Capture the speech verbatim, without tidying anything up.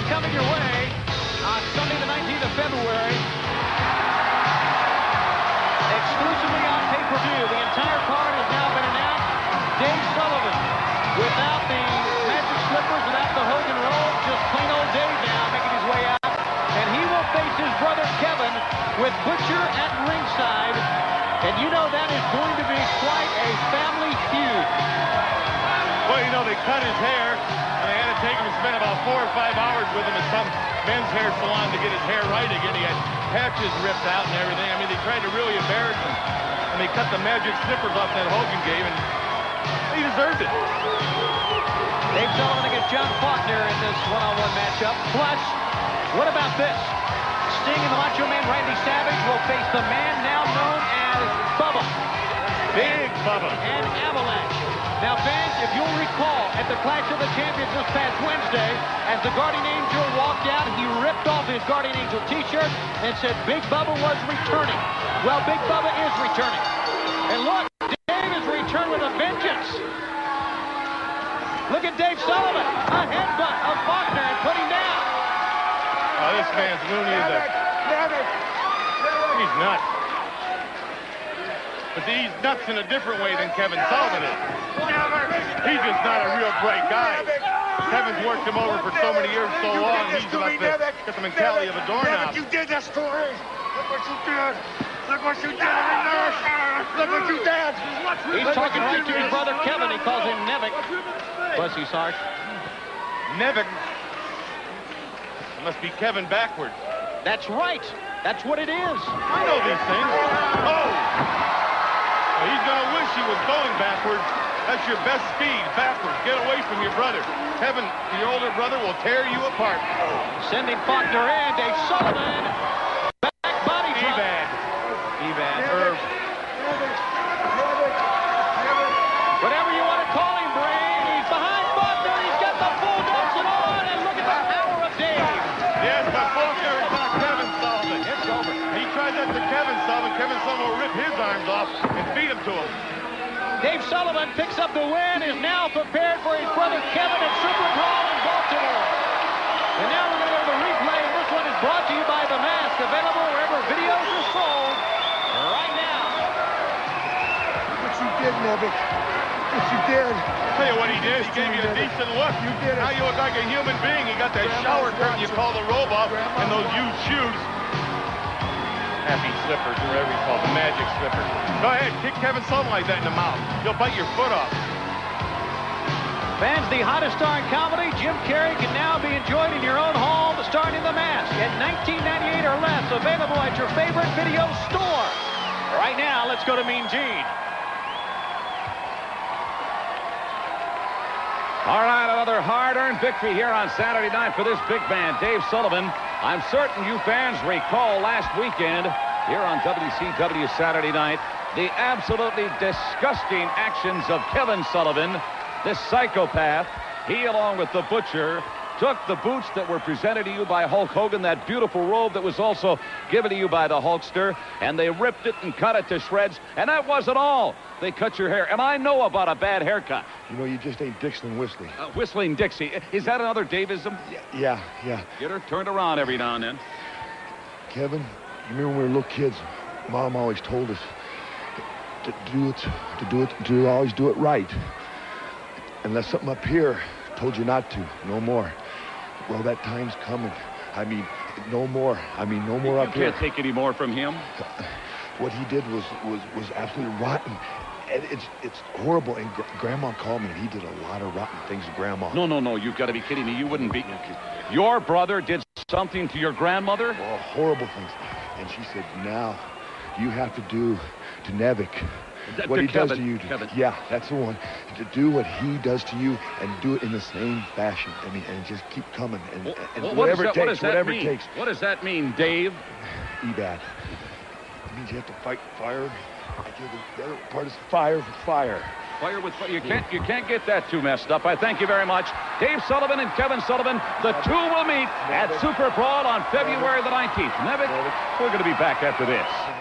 coming your way on Sunday the nineteenth of February. Exclusively on pay-per-view. The entire card has now been announced. Dave Sullivan, without the magic slippers, without the Hogan roll, just plain old Dave now making his way out. And he will face his brother Kevin with Butcher at ringside. And you know that is going to be quite a family feud. Well, you know, they cut his hair, and they had to take him and spend about four or five hours with him at some men's hair salon to get his hair right again. He had patches ripped out and everything. I mean, they tried to really embarrass him. And they cut the magic slippers off that Hogan gave, and he deserved it. Dave Sullivan against John Faulkner in this one-on-one matchup. Plus, what about this? Sting and the Macho Man Randy Savage will face the man now known as Bubba. Big Bubba. And Avalanche. Now, fans, if you'll recall, at the Clash of the Champions this past Wednesday, as the Guardian Angel walked out, he ripped off his Guardian Angel t-shirt and said Big Bubba was returning. Well, Big Bubba is returning. And look, Dave is returned with a vengeance. Look at Dave Sullivan, a headbutt of Faulkner and put him down. Oh, this man's loony as a... He's nuts. But he's nuts in a different way than Kevin Sullivan is. He's just not a real bright guy. Kevin's worked him over for so many years, so long, he's about to get the mentality of a doorknob. You did this to me. Look what you did. Look what you did. Look what you did. He's talking right to his brother Kevin. He calls him Nevick. Bless you, Sarge. Nevick. It must be Kevin backwards. That's right. That's what it is. I know these things. Oh! Well, he's going to wish he was going backwards. That's your best speed, backwards. Get away from your brother. Kevin, your older brother, will tear you apart. Sending Faulkner in. Dave Sullivan. Back body drop. evaD. evaD. Herb. Whatever you want to call him, Brain. He's behind Faulkner. He's got the full Nelson on. And look at the power of Dave. Yes, but Faulkner is not Kevin Sullivan. It's over. He tried that to Kevin Sullivan. Kevin Sullivan will rip his arms off and feed them to him. Dave Sullivan picks up the win, is now prepared for his brother Kevin at Super Brawl in Baltimore. And now we're going to go to the replay, and this one is brought to you by The Mask, available wherever videos are sold right now. What you did, Nevick. What you did. I'll tell you what he did. He gave you a decent look. You did it. Now you look like a human being. You got that shower curtain you call the robe off and those used shoes. Happy slippers, or whatever you call them, magic slippers. Go ahead, kick Kevin Sullivan like that in the mouth. He'll bite your foot off. Fans, the hottest star in comedy, Jim Carrey, can now be enjoyed in your own home, starring in The Mask at nineteen ninety-eight or less, available at your favorite video store. Right now, let's go to Mean Gene. All right, another hard-earned victory here on Saturday night for this big man, Dave Sullivan. I'm certain you fans recall last weekend here on W C W Saturday Night, the absolutely disgusting actions of Kevin Sullivan, this psychopath. He, along with the Butcher, took the boots that were presented to you by Hulk Hogan, that beautiful robe that was also given to you by the Hulkster, and they ripped it and cut it to shreds, and that wasn't all. They cut your hair, and I know about a bad haircut. You know, you just ain't Dixon Whistling. Uh, Whistling Dixie. Is that another Davism? Yeah, yeah, yeah. Get her turned around every now and then. Kevin, you remember when we were little kids, Mom always told us to, to do it, to do it, to always do it right. Unless something up here told you not to, no more. Well, that time's coming. I mean, no more. I mean, no more you up here. You can't take any more from him. What he did was was was absolutely rotten. And it's it's horrible. And gr Grandma called me, and he did a lot of rotten things to Grandma. No, no, no. You've got to be kidding me. You wouldn't be. Your brother did something to your grandmother? Well, horrible things. And she said, now you have to do to Nevick what to he Kevin, does to you. Kevin. Yeah, that's the one. To do what he does to you and do it in the same fashion. I mean, and just keep coming. And, well, and well, whatever what it takes, what whatever mean? it takes. What does that mean, Dave? evaD. It means you have to fight fire. The other part is fire with fire. Fire with fire. You can't, you can't get that too messed up. I thank you very much. Dave Sullivan and Kevin Sullivan, the two will meet at Super Brawl on February the nineteenth. Nevick, we're going to be back after this.